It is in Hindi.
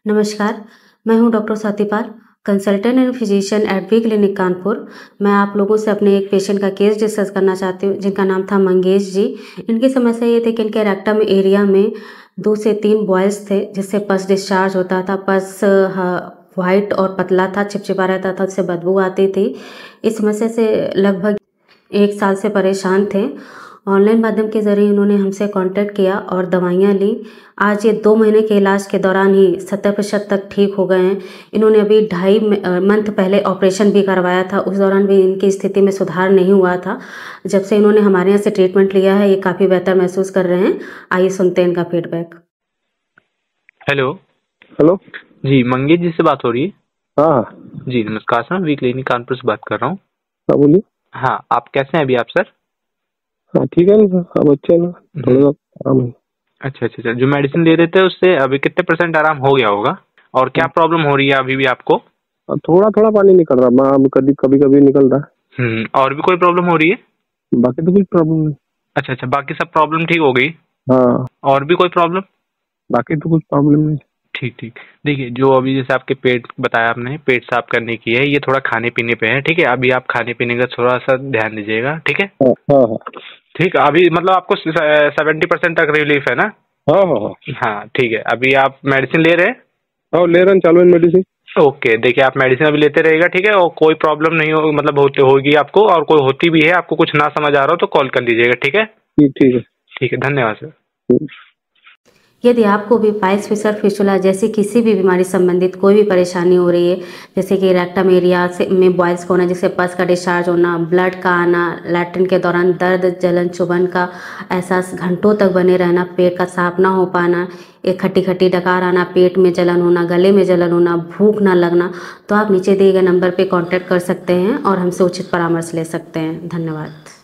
नमस्कार, मैं हूं doctor Swati Pal, consultant and physician at V clinic Kanpur. मैं आप लोगों से अपने एक पेशेंट का केस डिस्कस करना चाहती हूं, जिनका नाम था मंगेश जी। इनकी समस्या ये थी कि इनके रेक्टम एरिया में 2 से 3 बॉयल्स थे, जिससे पस डिस्चार्ज होता था। पस वाइट और पतला था, चिपचिपा रहता था, उससे बदबू आती थी। इस समस्या से लगभग 1 साल से परेशान थे। ऑनलाइन माध्यम के ज़रिए इन्होंने हमसे कांटेक्ट किया और दवाइयाँ ली। आज ये 2 महीने के इलाज के दौरान ही 70% तक ठीक हो गए हैं। इन्होंने अभी 2.5 मंथ पहले ऑपरेशन भी करवाया था, उस दौरान भी इनकी स्थिति में सुधार नहीं हुआ था। जब से इन्होंने हमारे यहाँ से ट्रीटमेंट लिया है, ये काफ़ी बेहतर महसूस कर रहे हैं। आइए सुनते हैं इनका फीडबैक। हेलो। हेलो। जी, मंगेश जी से बात हो रही है? हाँ। जी नमस्कार सर, वी क्लिनिक कानपुर से बात कर रहा हूँ। हाँ बोलिए। हाँ, आप कैसे हैं अभी आप सर? हाँ ठीक है ना सर, अब अच्छे है ना, थोड़ा आराम है। अच्छा, जो मेडिसिन ले रहे थे उससे अभी कितने % आराम हो गया होगा? और क्या प्रॉब्लम हो रही है अभी भी आपको? थोड़ा थोड़ा पानी निकल रहा, मैं कभी कभी निकल रहा है। और भी कोई प्रॉब्लम हो रही है? बाकी तो कुछ प्रॉब्लम नहीं। अच्छा, बाकी सब प्रॉब्लम ठीक हो गई? हाँ। और भी कोई प्रॉब्लम? बाकी तो कुछ प्रॉब्लम नहीं। ठीक। देखिए, जो अभी जैसे आपके पेट बताया आपने, पेट साफ करने की है, ये थोड़ा खाने पीने पे है, ठीक है? अभी आप खाने पीने का थोड़ा सा ध्यान दीजिएगा, ठीक है? हाँ। ठीक, अभी मतलब आपको 70% तक रिलीफ है ना? हाँ, ठीक है। अभी आप मेडिसिन ले रहे हैं? हाँ ले रहे हैं, चालू है मेडिसिन। ओके, देखिए आप मेडिसिन अभी लेते रहेगा, ठीक है? और कोई प्रॉब्लम नहीं हो मतलब होगी आपको, और कोई होती भी है, आपको कुछ ना समझ आ रहा हो तो कॉल कर लीजिएगा, ठीक है? ठीक है, धन्यवाद सर। यदि आपको भी पाइल्स, फिशर, फिस्टुला जैसी किसी भी बीमारी संबंधित कोई भी परेशानी हो रही है, जैसे कि रेक्टम एरिया से में बॉयल्स का होना, जिससे पस का डिस्चार्ज होना, ब्लड का आना, लैट्रिन के दौरान दर्द, जलन, चुभन का एहसास, घंटों तक बने रहना, पेट का साफ ना हो पाना, एक खट्टी खट्टी डकार आना, पेट में जलन होना, गले में जलन होना, भूख ना लगना, तो आप नीचे दिए गए नंबर पर कॉन्टैक्ट कर सकते हैं और हमसे उचित परामर्श ले सकते हैं। धन्यवाद।